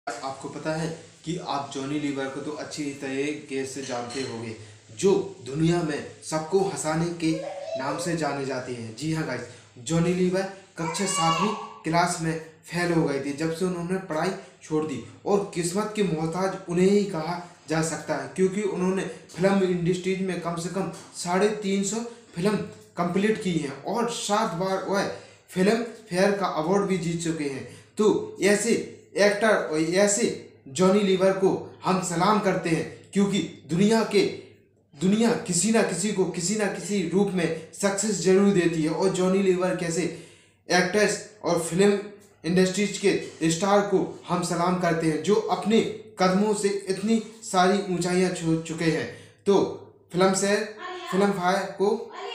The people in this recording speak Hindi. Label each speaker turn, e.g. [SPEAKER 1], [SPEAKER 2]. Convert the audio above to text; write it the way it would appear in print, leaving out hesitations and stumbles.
[SPEAKER 1] आपको पता है कि आप जॉनी लीवर को तो अच्छी तरीके से जानते होंगे, जो दुनिया में सबको हंसाने के नाम से जाने जाते हैं। जी हाँ गाइस, जॉनी लीवर कक्षा 7वीं क्लास में फेल हो गए थे जब से उन्होंने पढ़ाई छोड़ दी, और किस्मत के मोहताज उन्हें ही कहा जा सकता है, क्योंकि उन्होंने फिल्म इंडस्ट्रीज में कम से कम 350 फिल्म कंप्लीट की हैं और 7 बार वह फिल्म फेयर का अवार्ड भी जीत चुके हैं। तो ऐसे एक्टर और ऐसे जॉनी लीवर को हम सलाम करते हैं, क्योंकि दुनिया किसी ना किसी को किसी ना किसी रूप में सक्सेस जरूर देती है, और जॉनी लीवर कैसे एक्टर्स और फिल्म इंडस्ट्रीज के स्टार को हम सलाम करते हैं, जो अपने कदमों से इतनी सारी ऊंचाइयां छू चुके हैं। तो फिल्म फेयर को